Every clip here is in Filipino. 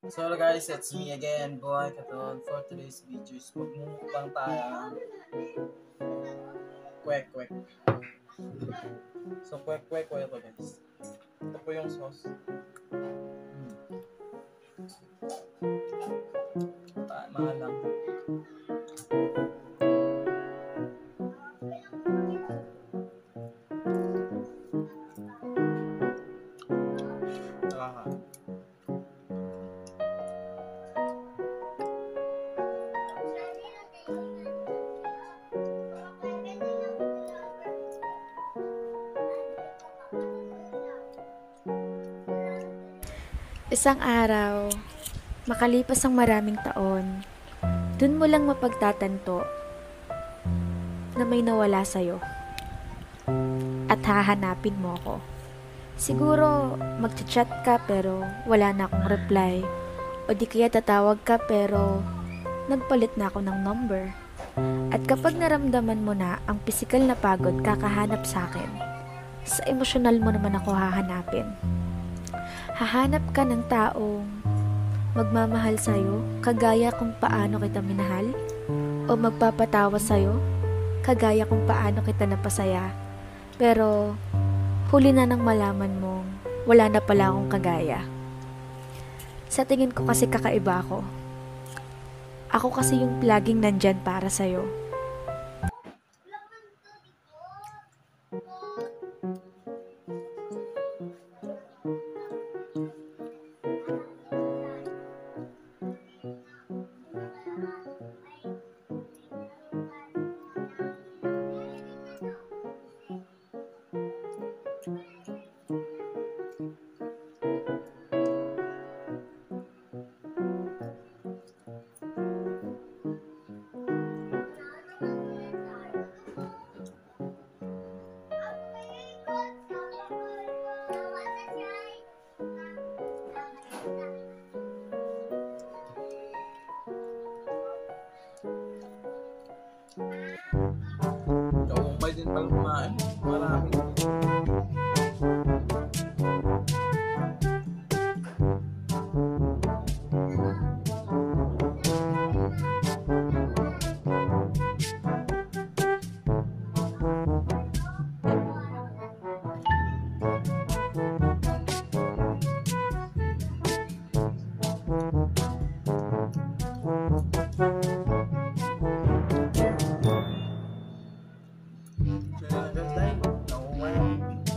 So guys, it's me again, Boy Katon. For today's video is magmumukbang tayo ng kwek-kwek. So kwek-kwek ko ito guys. Ito po yung sauce. Mahal lang. Isang araw, makalipas ang maraming taon, dun mo lang mapagtatanto na may nawala sa'yo at hahanapin mo ako. Siguro magchat-chat ka pero wala na akong reply, o di kaya tatawag ka pero nagpalit na ako ng number. At kapag naramdaman mo na ang pisikal na pagod kakahanap sa akin, sa emosyonal mo naman ako hahanapin. Hahanap ka ng taong magmamahal sa'yo, kagaya kung paano kita minahal, o magpapatawa sa'yo, kagaya kung paano kita napasaya, pero huli na nang malaman mong wala na pala akong kagaya. Sa tingin ko kasi kakaiba ako. Ako kasi yung laging nandyan para sa'yo. Kaumpay din pala kumain. Marami.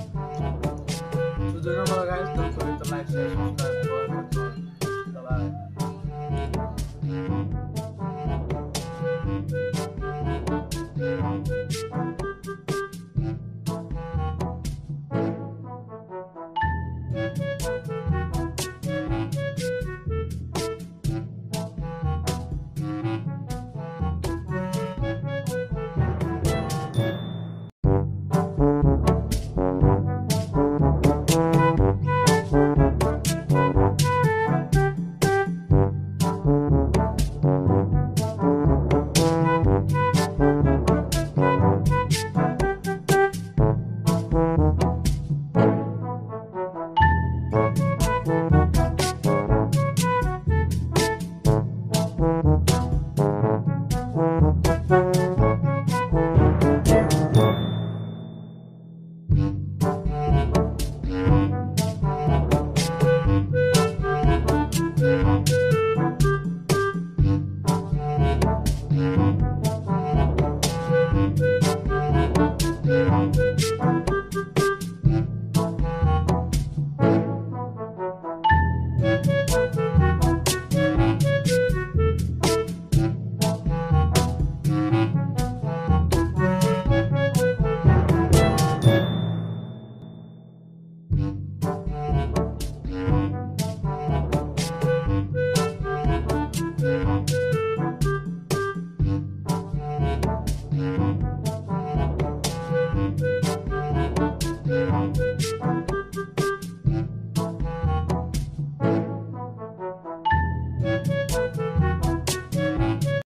So, doon na mga guys. Don't forget to like, share, subscribe. Bye-bye.